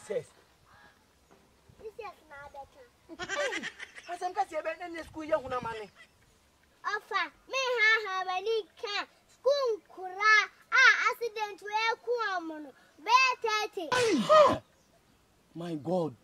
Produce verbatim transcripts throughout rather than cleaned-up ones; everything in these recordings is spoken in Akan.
Jesus. This is not better. I think I see a in the school, young money. Offer me have a leak can school kura ah accident where kuamono bear thirty. My God.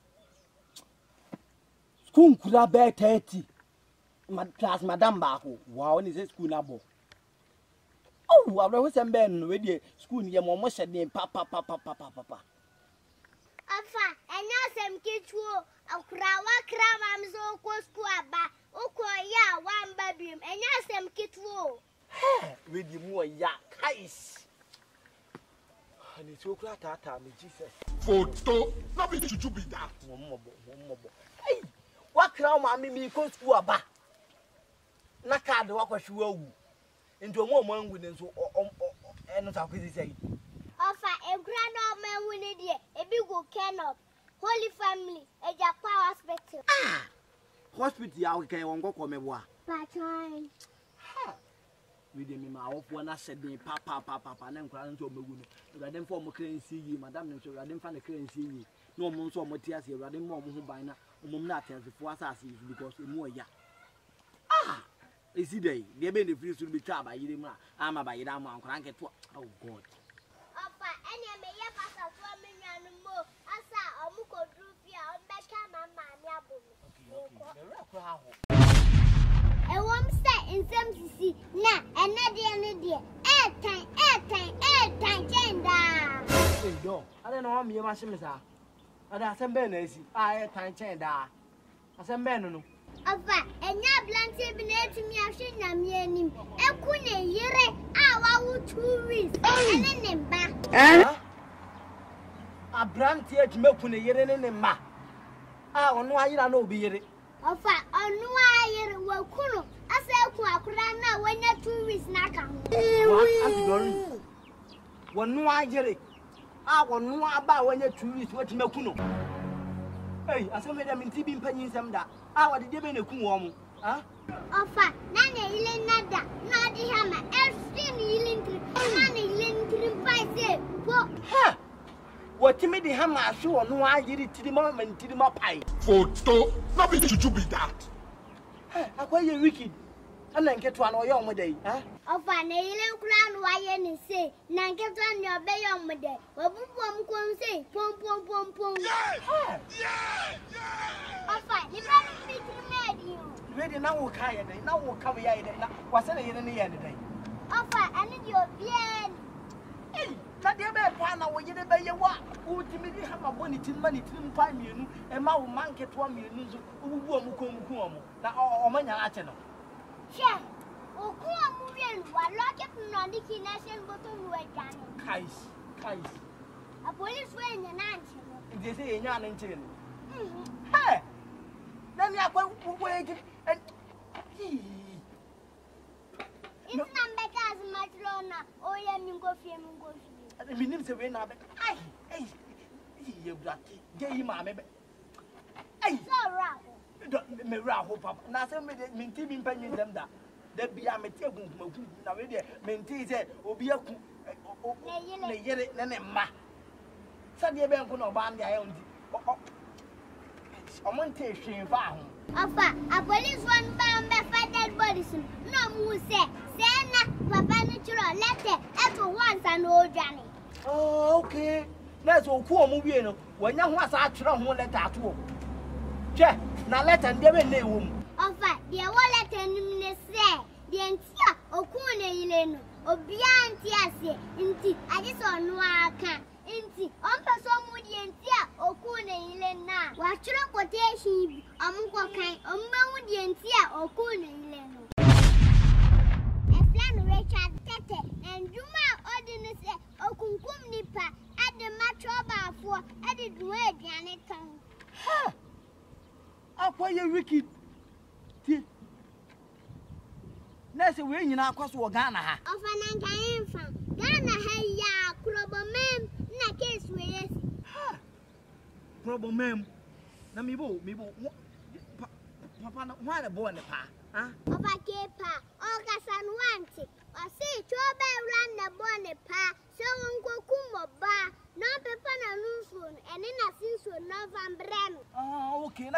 School kura bear thirty. My class, Madame Baku. Wow, is it school nabo? Oh, I was a man with the school near Momo said name papa papa papa papa. Offer and now some kids who a krawa cram am so close to a ba. Oko ya one baby and now some kids who. With you more yak ice. And it's so glad that time, Jesus. Photo, not be to be that. One more, one more. Hey, what crown, mammy, me goes to a bar. Naka the walk was you into a woman with so and not how could he say? Offer a grand old man winning it, a big can of Holy Family, a Japan hospital. Ah, hospital, I can go come a Patron. With him, my off one I said, papa, papa, and then crying to a moon. I didn't form a crane see ye, Madame, so I didn't find a crane see ye. No more so much as you, I didn't more who by now, um, not as before us because we more ya. Ah! Is it day? The baby feels to be trapped by you. I'm a by your arm, crank it. Oh, God. Offer any may have us a woman and more. I saw a muco drew here on Beckham and my. A warm stay in some see now, and not the end dear. Air time, air time, air time, gender. No, I don't know how many machines are. And I said, Ben, I time chain. I said, Ben. Offer and now blanty beneath me. I should not mean him. A queen, yere, our two weeks, and then them back. A brand here to milk when a year in a ma. I don't know why you don't know be it. Offer on wire will cool. I said, Quakrana when you're two weeks knock on. One no idea. I want no about when you're two weeks what you make. Hey, I saw them in T V pennies them that. I want to give me a cool huh? Offer Nana Ilinada, not the hammer, everything healing trip, Nana healing trip by say, huh? What you made the hammer show no idea to the moment to the pie. Photo, not be to be that. I call you wicked. And then get one or young day, huh? Offer a healing crown, why any say, Nan get on your bay on my day. What pom pom say, pom pom pom pom. Yeah, yeah, yeah. Offer, you better be to me. Ready now, will carry it. Now will come here. What's in the end day? Offer, I need your bien. Hey, not the bad one. Now, you did your work. Who timidly have a bonnet in money to five million, and my monkey to one million. Who won't come now, or many are channel. Sure. Oh, come on, one lock up on the nation bottom way down. Kais, Kais. A police way in an answer. They say, young and ten. Hey, then you are going to wait and. It's not better as much longer. Oh, yeah, you go for him. I mean, it's a way now. Hey, hey, you got gay, mamma. Hey, so rough. Me raho papa na se me me nti bi mpanyin dem da da bia me tie gun kuma gun na we de me nti se obi aku ne yere ne ne ma sa de be nko na oba ande ayo ndi o mo nti hwen fa ho Afa a police one bam be dead bodies no mu se se na papa ni chiro letter eto once and old Johnny. Oh, okay, let's go ku o mu wie no wanya ho asa atwere ho letter ato che na letter ndie be na ewo mu Ofa de wallet enim ne se de ntia okun ne yile no obia ntia se nti age so no aka nti on person mu de ntia okun ne yile na wa chiro quotation bi amko kan omma de ntia okun ne yile no e plan Richard Tete and Juma ordinance okunkum nipa ade matroba afo ade duwe aduane kan ha akwa ye wicked ti na se we nyina akwaso wo Ghana ha ofa na nkan fa Ghana ha ya krobomem na case we yes ha krobomem na mi bo mi bo papa na why the boy ne pa ha ofa ke pa o ka san wanti o se chobe ran na boy ne pa so nko kumo ba no pepa na nufu ene na sin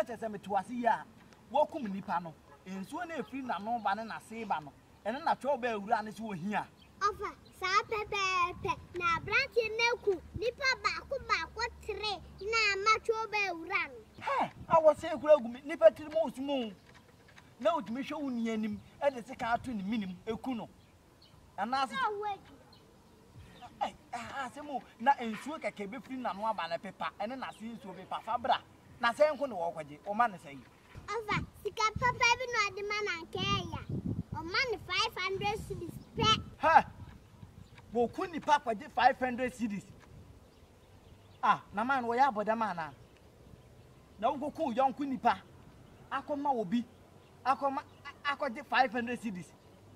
kacha se metuase ya wo kum nipa no ensuo na efiri na no ba ne na se ba no ene na twa ba ewura ne se ohia ofa sa pepepe na branch na ku nipa ba ku ba ko tre na ma twa ba ewura no he awo se ekura gu nipa tiri mo osumo na otumi hwe woni anim e de se ka ato ne minim eku no ana se eh ah se mo na ensuo keke be firi na no aba na pepa ene na se ensuo be pa fabra na se nko ne wo kwaje o ma ne se yi ofa sika papa bi no ade ma na nke ya o ma ne five hundred cedis pe ha wo ku ni pa kwaje five hundred cedis ah na man wo ya boda man na na wo ku yon ku ni pa akoma obi akoma akwaje five hundred cedis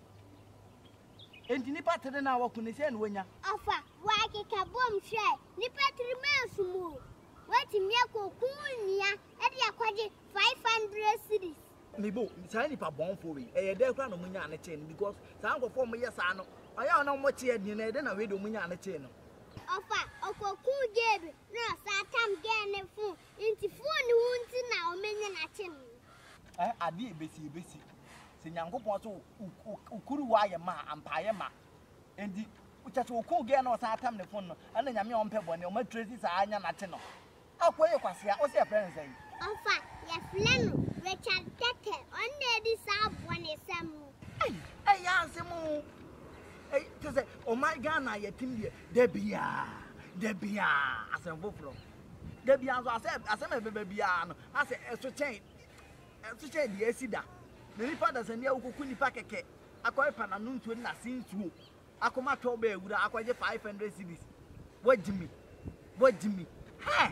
enti ni pa tere na wo ku ne se na wonya ofa wa keka bom hwe ni pa tiri mesumu wati mi akokunia e de akwaje five hundred cedis mebo sai ni pa bon for we e de kra no munya ane che because sa anko for mo yesa no aya na mo che ni na e de na we do munya ane che no ofa okoku gebe na sa tam ge ne fu inti fu ni hunti na o menye na che no eh ade ebesi ebesi se nyankopon so ukuru wa ye ma ampaye ma endi uchache oku ge na o sa tam ne fu no ana nyame o mpe bone o ma tracy sa anya na che no akwoye kwase a o se friend say ofa ya flano Richard Tete on the sabone samu ay ay ya semu ay to say oh my Ghana ya tim de debia debia asem foforo debia so asem asem bebe bia no ase eso chen eso chen de asida na nipa da sania ukuku nipa keke akoy pana no ntuo na sinsuo akoma to ba ewura akwaje five hundred cedis wajimi wajimi ha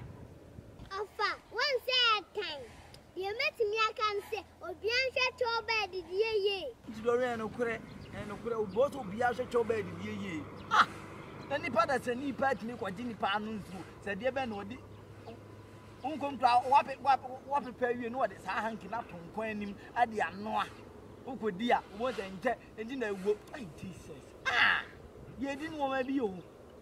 ofa one say time you met me can say obian hwe to ba de ye tidore no kure no kure oboto obia hwe to ba de ye ah na nipa da sani pa timi kwaje nipa anu nsuo se de be na odi unkontra wape wape pa wie no de sa hanki na tonkwan anim ade anoa ukodi a wo de nche eji na egwo ai Jesus ah ye di no ma bi o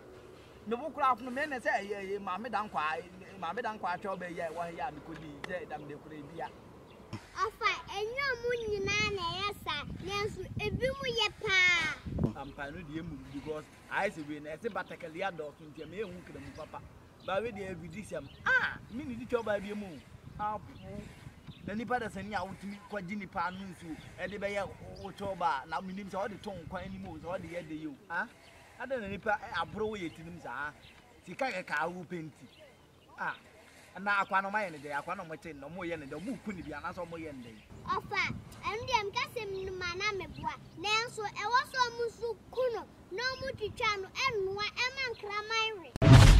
me bukura afno me na say ye ma me dan kwa ma me dan kwa atwa ba ye wa ya me kodi je dam de kura bia ofa enyo mu nyina na yesa nensu ebi mu ye pa ampano de emu because I say we na se batakali adult ntia me ehun kira mu papa ba we de evidisiam ah me ni di twa ba bia mu apu na nipa da sani a wutumi kwaji nipa anu nsu e de be ye wo ba na minim se o de ton kwan ni mu se o de ye de yo ah ada na nipa abro wo yetinim sa sika ke ka wu penti ah na akwa no maye ne de akwa no mo che no mo ye ne de mo ku ni bia na so mo ye ne de ofa endem kasem numa na meboa nenso e wo so musu kuno no mu twitwa no enua e mankraman we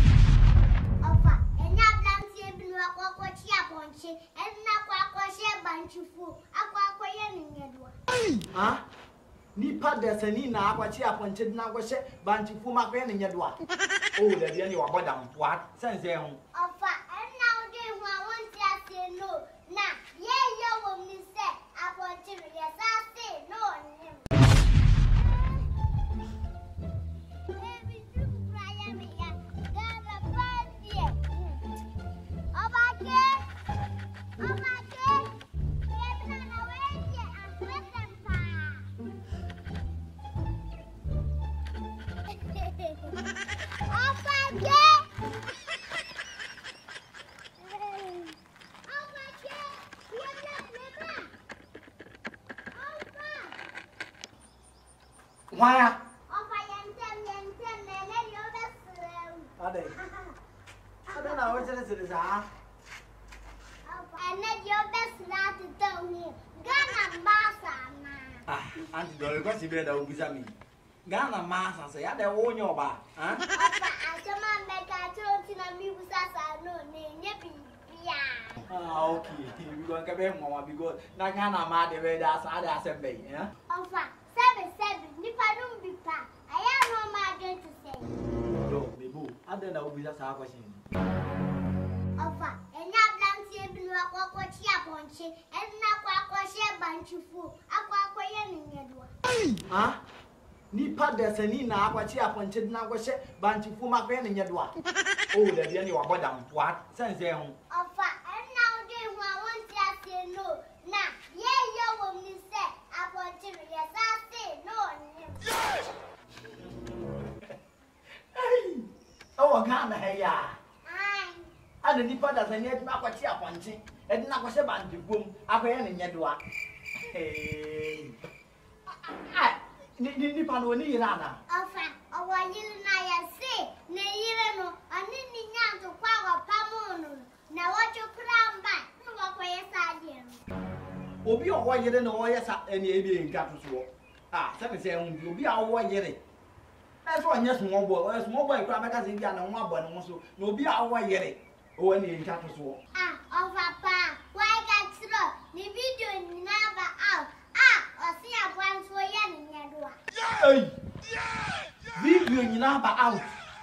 ofa enya blantie bi no akwa chi abonche enna kwa akwa she banchifu akwa akwa ye ne nyedoa ah nipa da sani na akwachi aponche na kwhye banchi fu makwe ne nyedoa o da bia ni wabodam what sense e ho ofa enna ode hu awon ti ase no na ye ye wo mi se aponche ye sa se no nim baby du braya me ya gaba badie obake obake ye na na we ye afrem pa obake waya ofa yentem yentem nene yo besrem ade ade na wo chere chere sa ene yo besra titawu Ghana mbasa na ah anti do ko si be da ubisa mi Ghana masa se ya de wo nyo ba ah ofa asema mbeka chonti na mi busasa no ne nye bibia ah okay we go ka be mo because na Ghana ma de be da sa da se be eh ofa seven seven nipa num bipa aya no ma get to say do mebu ade na ubisa sa question ofa enya blantie bi no akwa chi abonche enna kwa akwa she banchifu akwa akwa ye ne nyedoa ah nipa da sani na akwachi aponche na kwhye banchi fu makwe ne nyedoa o da bia ni wabodam what sense e ho ofa enna ode hu awon wa Ghana heya. Ade nipa da sanye na kwachi aponche. E na kwose bandi bom. Akoye ne nyedoa. Eh. Ah, ni ni pa no ni yira na. Ofa, owo yiri na ya se, ne yire no, ani ni nyanto kwa wa pamono. Na wacho kramba, no wakoye sadie no. Obi owo yire no wo yesa eni ebi enka toso. Ah, se me se hun obi a wo yire. That's why yes small boy, small boy crab because in Ghana one boy no so no be a way yere. O any enka toso. Ah, over pa. Why got throw? The video never out. Ah, or see a one for yan in your door. Hey. Video nyina ba out.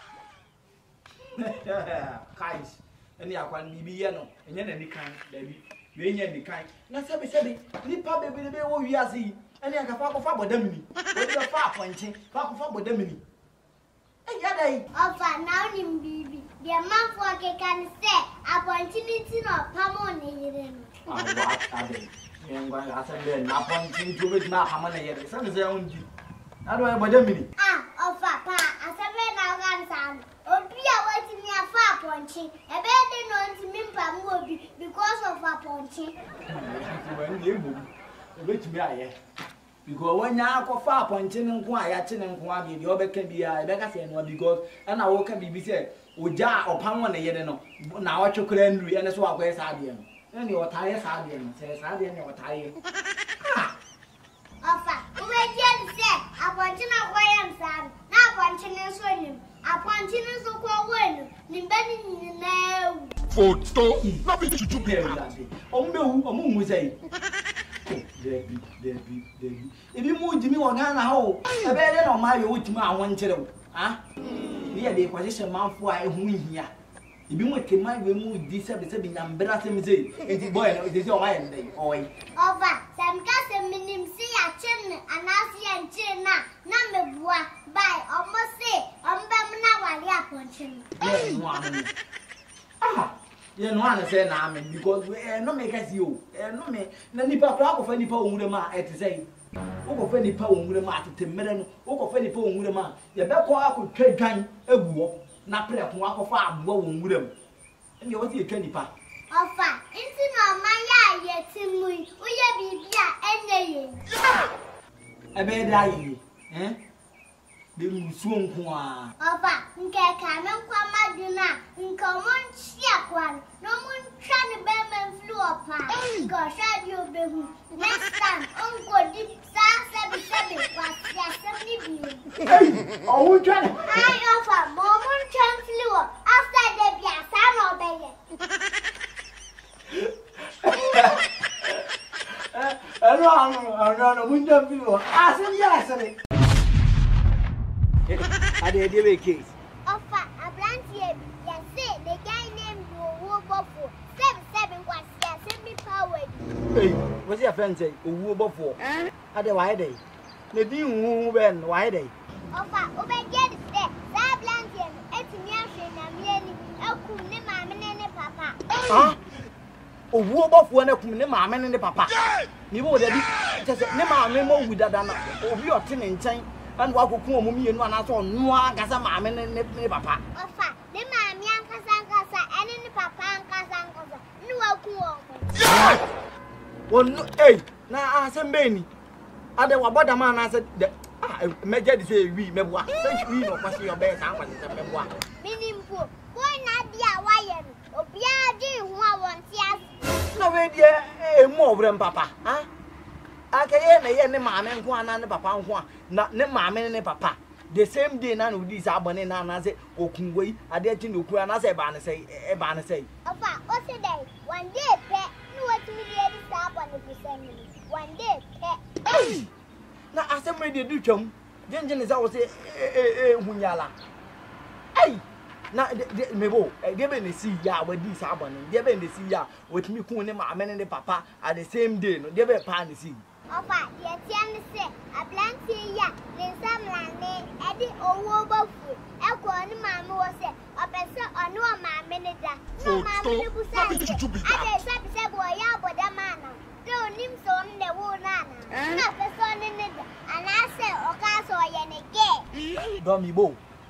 Guys, any akwan bibi ye no, enye na nikan, baby. We enye nikan. Na sebi sebi, nipa bebe be wo wiase. Any aka fa ko fa bodamini. We be fa aponche, fa ko fa bodamini. Eh ya dai. Over now nim bibi. The man for can say opportunity no pamo ne yire no. Ah, what ade. Yengwa asende na aponche to be na hama na yere. Say me say unji. Na do e bodamini. Ah, over pa, asabe na gan san. Obi a wati mi afa aponche. E be dey no ntimi mpam obi because of aponche. When you move, e be timi aye. Because when you go far pointing and go, I attend and go, the other can be a better say no because and I will can be said, Uja or Pamon, you know, now what you could end and that's what wears Adian. And your tires Adian says Adian or tire. Offer, who again say, I want to know why I'm sad. Now, continue swimming. I continue so called when, Nimbani no. Photo, not be to be that day. Oh, no, a moon was say. Debbie, Debbie, Debbie. If you move Jimmy or Ghana, how? I bet on my way to my one channel. Ah, here the position man for I win here. If you want to my remove this episode, I'm better than say, and the boy is your iron day. Oh, over some cousin minim see a chin and I and chin number one by almost say, I'm now punching. Ah. You know what I say now, because we are not make us you. No me, no nipa crack of any power with a man at the same. Oko of any power with a man to ten million, Oko of any power with a man. You better could trade time a war, not play a walk of farm, one with them. And you want to twenty pa. Offer, into no my yet to me, we be and I bet I, eh? The swoon qua. Offer, nke canon qua maduna, uncommon chiaquan, no one trying to bear man flew upon. Gosh, I do be next time, Uncle Dick, seven seven, was yes, seventy. Oh, we try. I offer, Momon can flew up after the Biasan obey. I don't know, window below. I said, yes, I did a case. Offer a branch here, yes, say the guy named Wobo for seven seven was yes, semi powered. Hey, what's your friend say? Wobo for? At the why day? The dean who went why day? Offer, obey get it there. That branch here, it's me, I'm really a cool name, I'm in papa. Huh? Oh, Wobo for a cool name, I'm in the papa. You would have just never a memo with that, or your tin in time. And walk with Mummy and one out on Noah Gazama and papa. Offer, the mammy and Casancasa and in the papa and Casancasa. No, cool. Well, no, hey, now I said, Benny. I don't know about the man. I said, ah, Major say we, Memoir. Thank you, no question your best. I want to memoir. Meaning, poor, boy, not dear, why, or Biadi, who I want, yes. No, dear, more than papa, huh? I can't hear any man and one and papa, one, not the mamma and papa. The same day, none of these are born in an answer, or can wait. I did you know, as a banner say, a banner say. Offer, what's the day? One day, pet, no, what to me, the stop on the percent. One day, pet. Now, as I made the do chum, then is always a Hunyala. Hey! Now, Mebo, I gave in the sea ya with this happening. Give in the sea ya with me, Kunim, and the papa at the same day, no, give a pan the sea. Offer, the Tiana say, a blank ya, then some land, Eddie or Wobo food. Elko and Mamma was said, a person or no mamma, no mamma who said, I said, boy, ya, but a man. Don't him so on the wood, not person in it, and I said, or castle, and a gay. Dommy Bo.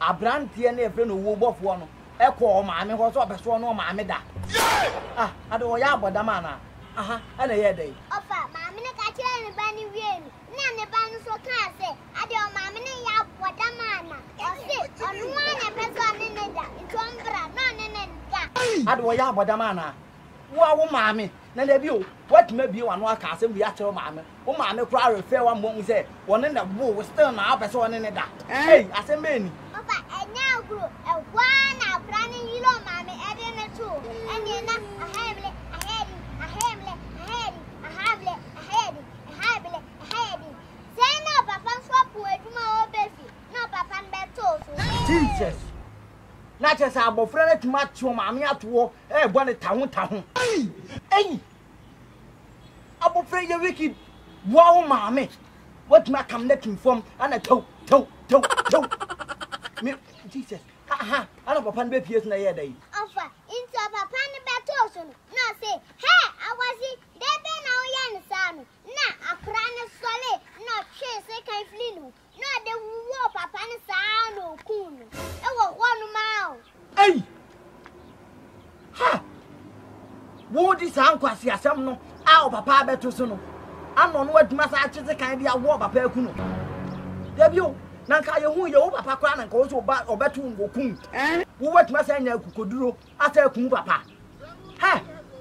abrantie na efre no wo bofo no e ko o maame ho so obeso no maame da ah ade o ya abodama na aha ana ye dey ofa maame ne ka kire ne ba ni wie ni na ne ba no so ka se ade o maame ne ya abodama na o se onu anya peso ne ne da ntombra no ne ne da ade o ya abodama na wo wo maame na na bi o watuma bi wa no aka asem bi a kire maame wo maame kura refe wa mo se woni na wo still na abeso ne ne da hey asem be ni ofa enya agro e kwa na abra ne yilo maame e de ne tu ene na ahemle ahedi ahemle ahedi ahable ahedi ahable ahedi say no papa so pu eduma obefi no papa nbe to so Jesus na che sa abofra na tuma tuo maame ato e bo ne taho taho ei abofra ye wicked wo maame what ma come let him from ana to to to to me Jesus aha ana papa nbe pie na ye dai ofa into papa nbe to so no say hey awasi de be na o ya nsanu na akra ne sole no twe se kan fli no no de wo papa ne sa no kunu e wo honu ma o ei ha wo di sa nkwasi asem no a o papa beto so no ano no aduma sa acheze kan dia wo papa akunu da bio na nka ye hu ye wo papa kwa na nka wo so ba obeto ngokun eh wo watuma sa nya akukoduro asa akun papa ha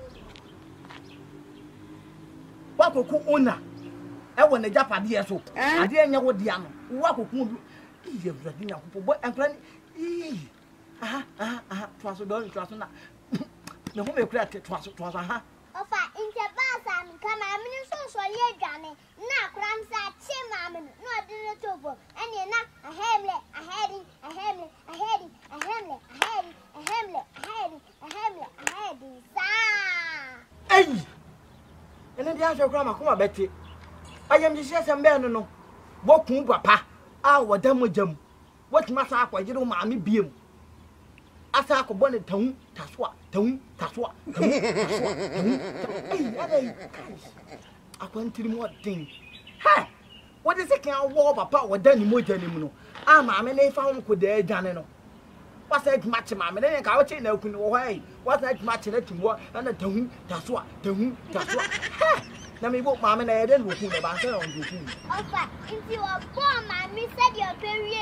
wakoku ona e wo ne japade ye so ade enya wo dia no wakoku bi iye bradi nya kopo bo enkra ni aha aha aha twaso do twaso na me ho me kura twaso twaso aha ofa inte basa mi kama amini so so ye dwane na kramsa chi maame no no de ne tobo ene na ahemle ahedi ahemle ahedi ahemle ahedi ahemle ahedi ahemle ahedi sa ei ene dia so kura makoma beti ayam ji sese mbe no no bokun papa a wodam jam wotuma sa akwagire maame biem asa akobọ ne tahu taswa tahu taswa tahu taswa ei adai akwantiri mo din ha what is it can wo papa wodani moja ni mu no a maame na ifa ho ko da adwane no wasa match maame ne ka woche na akunu wo hai wasa match na timwo na tahu taswa tahu taswa ha na me bo maame na yede no ku ne ba se on ku ofa inti wo bo maame said your period